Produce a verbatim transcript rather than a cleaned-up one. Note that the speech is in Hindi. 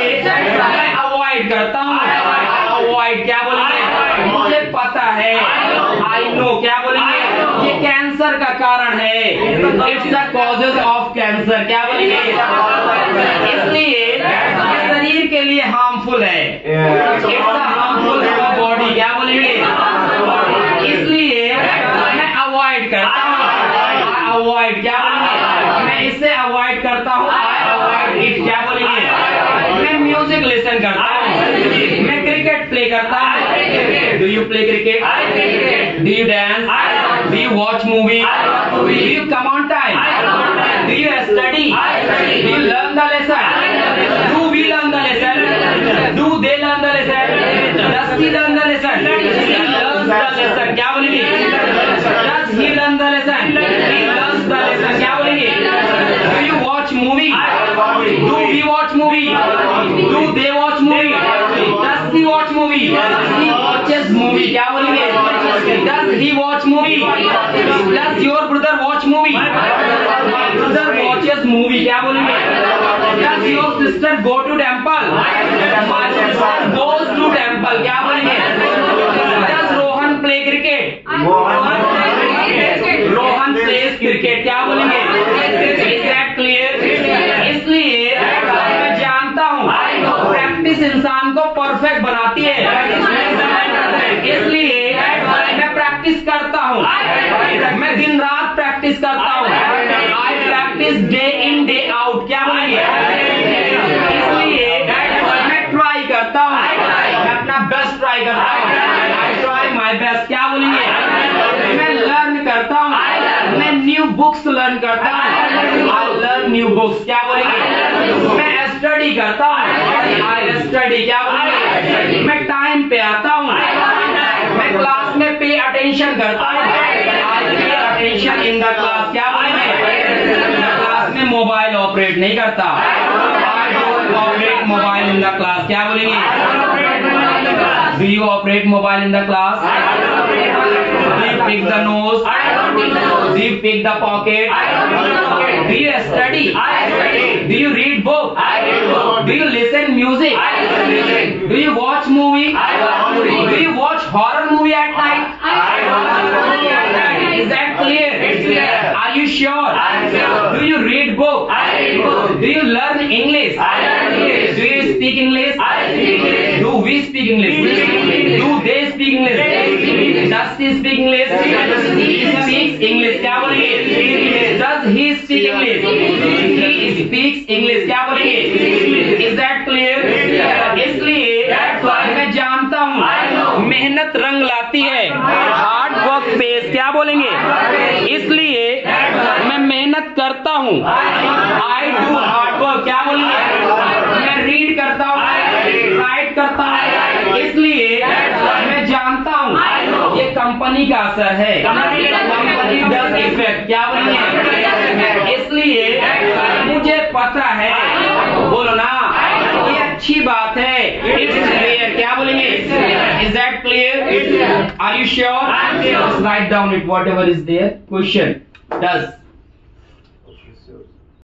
मैं अवॉइड करता हूँ। अवॉइड क्या बोलेंगे? मुझे पता है। आई नो क्या बोलेंगे? ये कैंसर का कारण है। It's the causes of cancer क्या बोलेंगे? इसलिए शरीर के लिए हार्मफुल है। It's the harmful for body क्या बोलेंगे? इसलिए मैं अवॉइड करता हूँ। अवॉइड क्या बोलेंगे? मैं इसे अवॉइड करता हूँ। आई अवॉइड इट क्या बोलेंगे? मैं म्यूजिक लिसन करता हूँ। मैं क्रिकेट प्ले करता हूँ। Do you play cricket? Do you dance? Do you watch movie? Do you come on time? Do you study? Do you learn the lesson? Do we learn the lesson? Do they learn the lesson? Does he learn the lesson? He learns the lesson क्या बोलेंगे? Does he learn the lesson? He learns the lesson क्या बोलेंगे? Do you watch movie? Do we watch movie? Do they watch movie? Does he watch movie? He watches movie क्या बोलेंगे? Does he watch movie? Does your brother watch movie? My brother watches movie क्या बोलेंगे? Does your sister go to temple? My sister goes to temple क्या बोलेंगे? Does Rohan play cricket? Rohan plays cricket क्या बोलेंगे? Is that clear? इसलिए मैं जानता हूँ प्रैक्टिस इंसान को परफेक्ट बनाती है। इसलिए मैं प्रैक्टिस करता हूँ। मैं दिन रात प्रैक्टिस करता हूँ। I practice day in day out क्या बोलेंगे? इसलिए मैं ट्राई करता हूँ। मैं अपना बेस्ट ट्राई करता हूँ। आई ट्राई माई बेस्ट क्या बोलेंगे? मैं लर्न करता हूँ। मैं न्यू बुक्स लर्न करता हूँ। आई लर्न न्यू बुक्स क्या बोलेंगे? मैं स्टडी करता हूँ। आई स्टडी क्या बोलेंगे? मैं टाइम पे आता हूँ। मैं क्लास में पे अटेंशन करता हूँ। आई pay attention in the class क्या बोलेंगे? मैं क्लास में मोबाइल ऑपरेट नहीं करता। I don't operate mobile in the class क्या बोलेंगे? Do you operate mobile in the class? Do you pick the nose? Do you pick the pocket? Do you study? Do you read book? Do you listen music? Do you watch movie? Do you watch horror movie at night? Is that clear? Are you sure? Do you read book? Do you learn English? Do you speak English? Do we speak English? Do they speak English? Does he speak English? He speaks English क्या बोलेंगे? Does he speak English? He speaks English क्या बोलेंगे? Is that clear? इसलिए मैं जानता हूँ मेहनत रंग लाती है। हार्ड वर्क पेस क्या बोलेंगे? इसलिए मैं मेहनत करता हूँ। आई डू हार्ड वर्क क्या बोलेंगे? मैं रीड करता हूँ, राइट करता हूँ। इसलिए मैं जानता हूँ ये कंपनी का असर है। कंपनी डज इफेक्ट क्या बोलेंगे? इसलिए मुझे पता है। बोलो ना, ये अच्छी बात है। इट्स क्लियर क्या बोलेंगे? Is that clear? Are you sure? Right down it whatever is there. Question does